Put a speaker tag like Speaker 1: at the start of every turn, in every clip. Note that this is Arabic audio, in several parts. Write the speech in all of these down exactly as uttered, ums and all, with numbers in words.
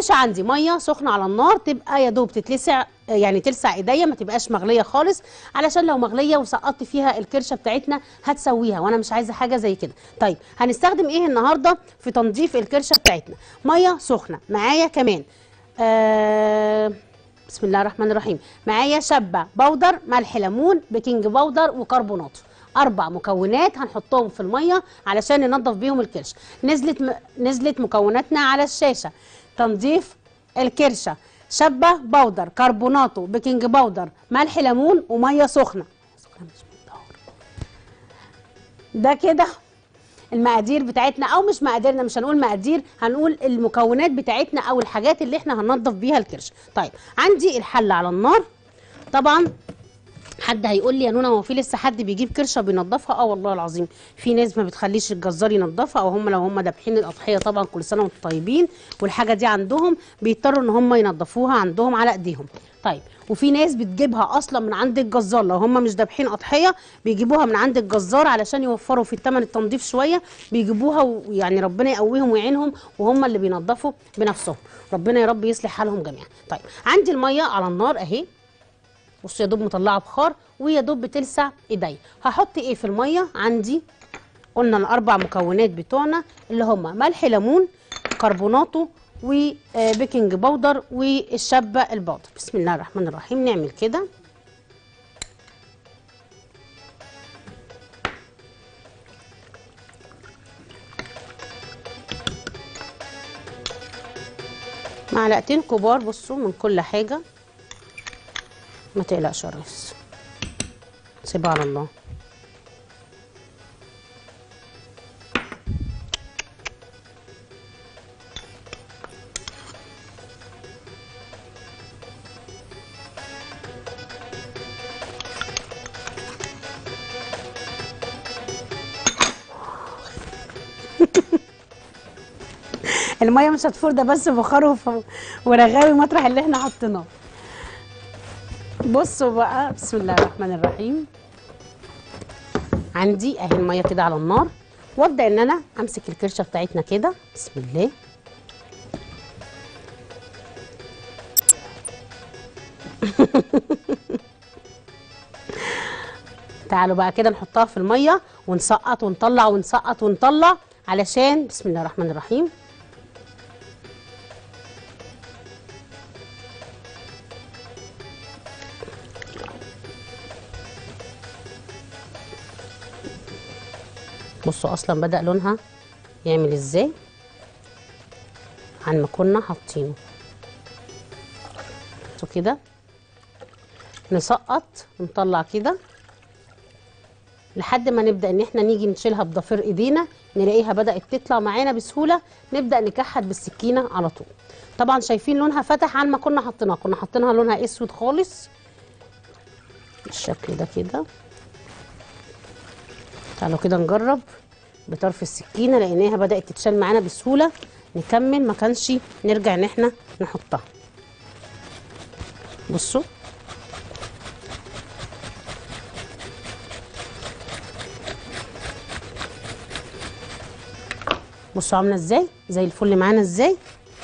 Speaker 1: الكرشه عندي ميه سخنه على النار، تبقى يا دوب تتلسع، يعني تلسع ايديا، ما تبقاش مغليه خالص، علشان لو مغليه وسقطت فيها الكرشه بتاعتنا هتسويها، وانا مش عايزه حاجه زي كده. طيب هنستخدم ايه النهارده في تنظيف الكرشه بتاعتنا؟ ميه سخنه معايا كمان، آه بسم الله الرحمن الرحيم، معايا شبه بودر، ملح، ليمون، بيكنج باودر، وكربونات. اربع مكونات هنحطهم في الميه علشان ننظف بيهم الكرشه. نزلت م... نزلت مكوناتنا على الشاشه. تنظيف الكرشه: شبه بودر، كربوناتو، بيكنج باودر، ملح، ليمون، وميه سخنه. ده كده المقادير بتاعتنا، او مش مقاديرنا، مش هنقول مقادير، هنقول المكونات بتاعتنا او الحاجات اللي احنا هننضف بيها الكرشه. طيب عندي الحله على النار. طبعا حد هيقول لي يا نونا هو في لسه حد بيجيب كرشه بينضفها؟ اه والله العظيم في ناس ما بتخليش الجزار ينضفها، او هم لو هم دابحين الاضحيه طبعا كل سنه وانتم طيبين والحاجه دي عندهم بيضطروا ان هم ينضفوها عندهم على ايديهم. طيب وفي ناس بتجيبها اصلا من عند الجزار، لو هم مش دابحين اضحيه بيجيبوها من عند الجزار علشان يوفروا في الثمن التنظيف شويه، بيجيبوها ويعني ربنا يقويهم ويعينهم وهم اللي بينضفوا بنفسهم. ربنا يا رب يصلح حالهم جميعا. طيب عندي الميه على النار اهي، بصوا يا دوب مطلعه بخار ويا دوب بتلسع ايديا. هحط ايه في الميه؟ عندي قلنا الاربع مكونات بتوعنا اللي هم ملح، ليمون، كربوناتو، وبيكنج باودر، والشبه البودر. بسم الله الرحمن الرحيم. نعمل كده معلقتين كبار بصوا من كل حاجه، ما تقلقش يا ريس، سيبها على الله. الميه مش هتفور، ده بس بخار ورغاوي مطرح اللي احنا حطيناه. بصوا بقى بسم الله الرحمن الرحيم. عندي اهي الميه كده على النار، وابدا ان انا امسك الكرشه بتاعتنا كده. بسم الله. تعالوا بقى كده نحطها في الميه ونسقط ونطلع ونسقط ونطلع، علشان بسم الله الرحمن الرحيم. بصوا اصلا بدأ لونها يعمل ازاي عن ما كنا حاطينه. بصوا كده نسقط ونطلع كده لحد ما نبدأ ان احنا نيجي نشيلها بضفير ايدينا نلاقيها بدأت تطلع معانا بسهولة، نبدأ نكحت بالسكينة على طول. طبعا شايفين لونها فتح عن ما كنا حاطينها، كنا حاطينها لونها اسود خالص بالشكل ده كده. تعالوا كده نجرب بطرف السكينة، لقيناها بدأت تتشال معانا بسهولة. نكمل، ما كانش نرجع ان احنا نحطها. بصوا بصوا عامله ازاي، زي الفل معانا ازاي.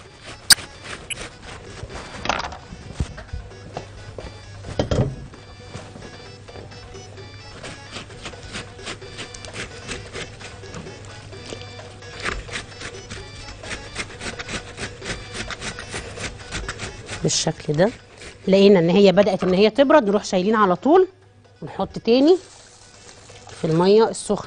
Speaker 1: بالشكل ده. لقينا ان هي بدأت ان هي تبرد، نروح شايلين على طول ونحط تاني في الميه السخنه.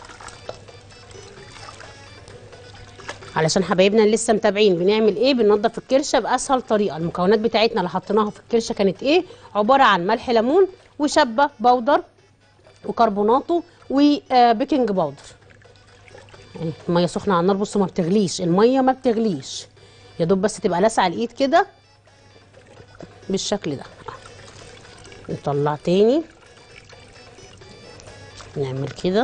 Speaker 1: علشان حبايبنا اللي لسه متابعين بنعمل ايه، بننضف الكرشه باسهل طريقه. المكونات بتاعتنا اللي حطيناها في الكرشه كانت ايه؟ عباره عن ملح، ليمون، وشبه بودر، وكربوناتو، وبيكنج باودر. يعني الميه سخنه على النار، بصوا ما بتغليش، الميه ما بتغليش، يا دوب بس تبقى لاسعه الايد كده بالشكل ده. نطلع تاني نعمل كده.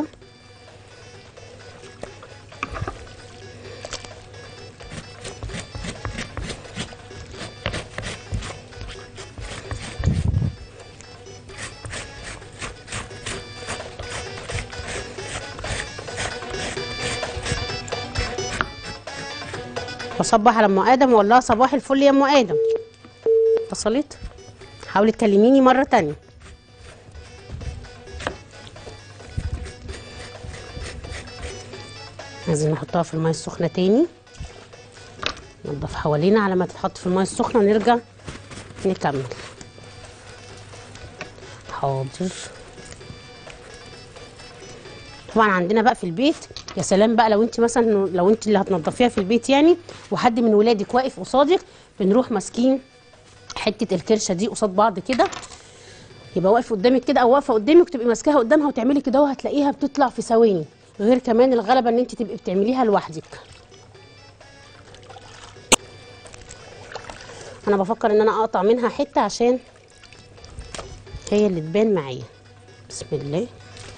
Speaker 1: بصبح على ام ادم واقول لها صباح الفل يا ام ادم. اتصلت؟ حاولي تكلميني مره تانية. عايزين نحطها في الميه السخنه تاني، ننضف حوالينا على ما تتحط في الميه السخنه ونرجع نكمل. حاضر. طبعا عندنا بقى في البيت، يا سلام بقى لو انت مثلا لو انت اللي هتنضفيها في البيت يعني، وحد من ولادك واقف قصادك، بنروح ماسكين حته الكرشه دي قصاد بعض كده، يبقى واقف قدامك كده او واقفه قدامك، تبقي ماسكاها قدامها وتعملي كده وهتلاقيها بتطلع في ثواني. غير كمان الغلبه ان انت تبقي بتعمليها لوحدك. انا بفكر ان انا اقطع منها حته عشان هي اللي تبان معايا. بسم الله.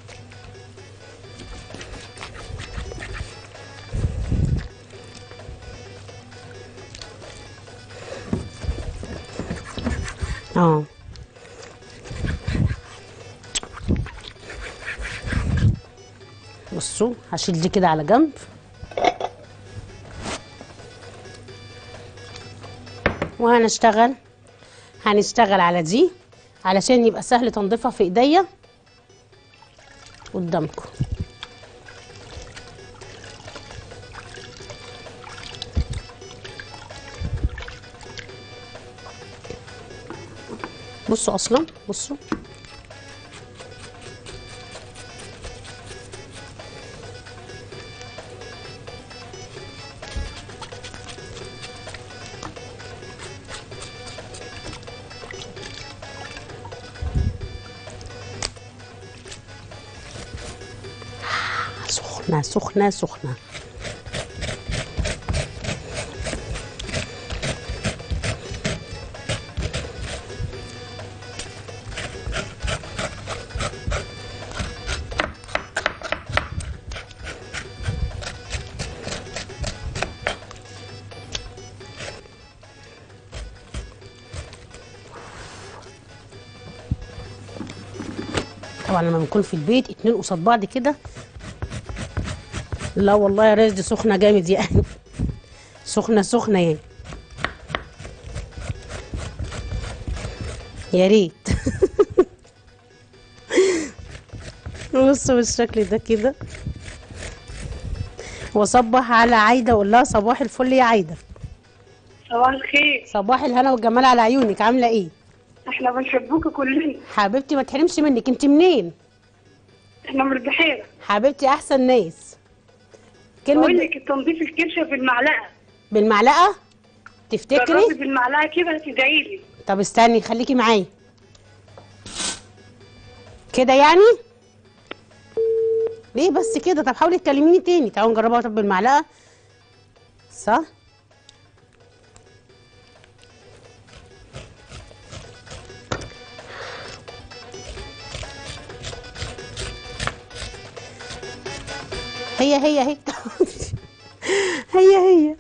Speaker 1: اه بصوا، هشيل دي كده على جنب. وهنشتغل هنشتغل على دي علشان يبقى سهل تنظيفها في ايديا قدامكم. بصوا اصلا، بصوا سخنة سخنة سخنة. طبعا لما بنكون في البيت اتنين قصاد بعض كده، لا والله يا ريس دي سخنه جامد يعني. سخنه سخنه يعني، يا ريت. بصوا بالشكل ده كده. واصبح على عايده واقول لها صباح الفل يا عايده.
Speaker 2: صباح الخير.
Speaker 1: صباح الهنا والجمال على عيونك، عامله ايه؟
Speaker 2: احنا بنحبوك كلنا
Speaker 1: حبيبتي، ما تحرمش منك. انت منين؟
Speaker 2: احنا من البحيره
Speaker 1: حبيبتي، احسن ناس. كلمه
Speaker 2: بقول لك التنظيف الكرشه بالمعلقه.
Speaker 1: بالمعلقه؟ تفتكري؟
Speaker 2: جربي بالمعلقه كده هتدعي لي.
Speaker 1: طب استني خليكي معايا كده يعني. ليه بس كده؟ طب حاولي تكلميني تاني. تعالوا نجربها. طب بالمعلقه صح. هي هي هي هي هي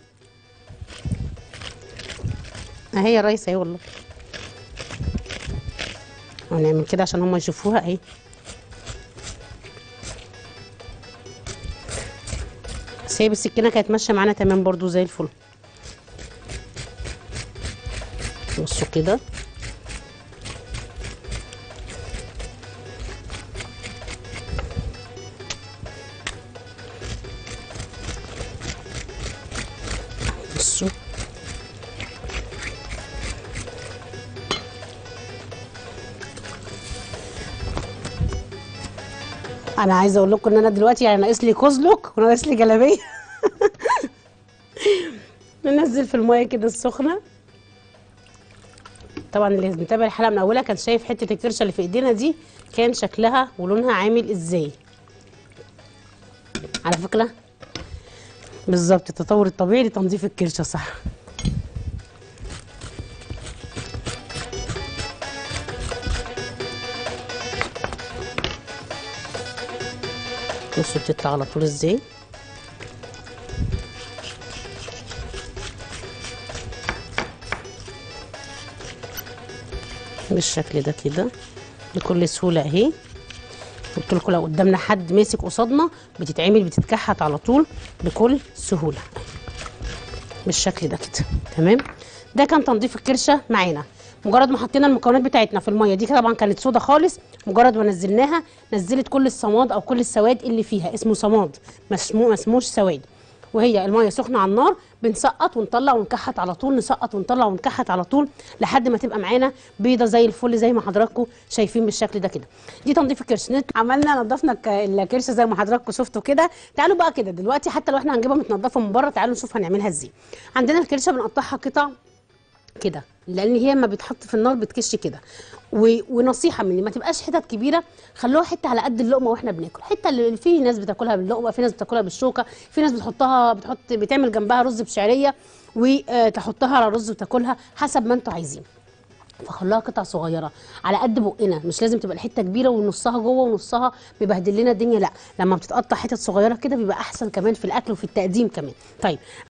Speaker 1: اهي يا ريس اهي والله. هنعمل كده عشان هما يشوفوها اهي. بس هي بالسكينه كانت ماشيه معانا تمام برضو زي الفل. بصوا كده. بصوا انا عايزه اقول لكم ان انا دلوقتي يعني ناقص لي كزلك وناقص لي جلابيه. ننزل في الميه كده السخنه. طبعا اللي متابع الحلقه من اولها كان شايف حته الكرشه اللي في ايدينا دي كان شكلها ولونها عامل ازاي. على فكره بالظبط التطور الطبيعي لتنظيف الكرشه صح. بصوا بتطلع على طول ازاي. بالشكل ده كده بكل سهوله اهي. قلت لكم لو قدامنا حد ماسك قصادنا بتتعمل بتتكحت على طول بكل سهوله. بالشكل ده كده. تمام. ده كان تنظيف الكرشه معانا. مجرد ما حطينا المكونات بتاعتنا في الميه دي، طبعا كانت سودا خالص، مجرد ما نزلناها نزلت كل الصماد او كل السواد اللي فيها. اسمه صماد، ما اسموش سواد. وهي الميه سخنه على النار بنسقط ونطلع ونكحت على طول، نسقط ونطلع ونكحت على طول لحد ما تبقى معانا بيضه زي الفل زي ما حضراتكم شايفين بالشكل ده كده. دي تنظيف الكرش. عملنا نضفنا الكرشه زي ما حضراتكم شفتوا كده. تعالوا بقى كده دلوقتي، حتى لو احنا هنجيبها متنضفه من بره، تعالوا نشوف هنعملها ازاي. عندنا الكرشه بنقطعها قطع كده، لان هي ما بتحط في النار بتكش كده. ونصيحه مني، ما تبقاش حتت كبيره، خلوها حته على قد اللقمه واحنا بناكل. حته اللي في ناس بتاكلها باللقمه، في ناس بتاكلها بالشوكه، في ناس بتحطها بتحط بتعمل جنبها رز بشعريه وتحطها على رز وتاكلها، حسب ما انتوا عايزين. فخلوها قطع صغيره على قد بقنا، مش لازم تبقى الحته كبيره ونصها جوه ونصها بيبهدل لنا الدنيا، لا، لما بتتقطع حتت صغيره كده بيبقى احسن كمان في الاكل وفي التقديم كمان. طيب